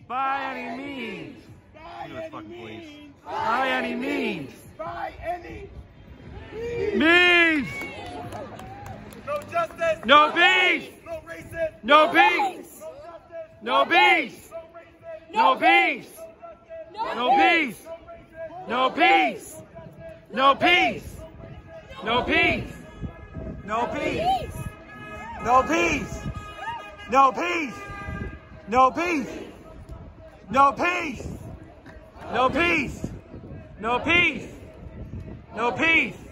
By any means. U.S. fucking police. By any means. By any Means. no justice, No peace. no racism, No peace. no justice, No peace. no racism, No peace. No peace. No peace. No peace. No peace. No peace. No peace. No peace. No peace. No peace. No peace. No peace.